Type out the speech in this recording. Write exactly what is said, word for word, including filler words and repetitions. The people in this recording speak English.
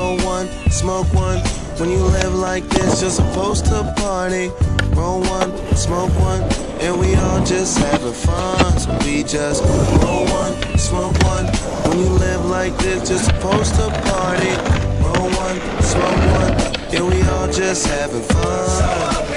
roll one, smoke one. When you live like this, you're supposed to party. Roll one, smoke one, and we all just having fun. So we just roll one, smoke one. When you live like this, you're supposed to party. Roll one, smoke one, and we all just having fun.